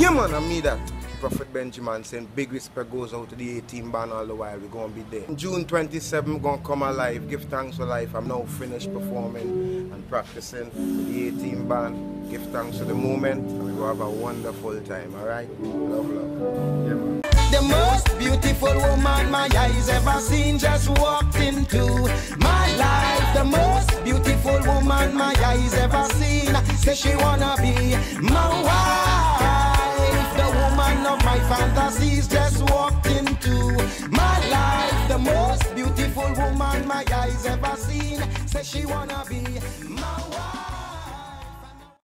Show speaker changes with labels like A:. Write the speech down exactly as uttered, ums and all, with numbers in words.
A: Yeah man, I mean that. Prophet Benjamin saying big respect goes out to the A-team band all the while. We're going to be there. June twenty-seventh, we're going to come alive. Give thanks for life. I'm now finished performing and practicing with the A-team band. Give thanks for the moment. And we're going to have a wonderful time, alright? Love, love. Yeah, man.
B: The most beautiful woman my eyes ever seen just walked into my life. The most beautiful woman my eyes ever seen says she wanna be my wife. The woman of my fantasies just walked into my life. The most beautiful woman my eyes ever seen says she wanna be my wife.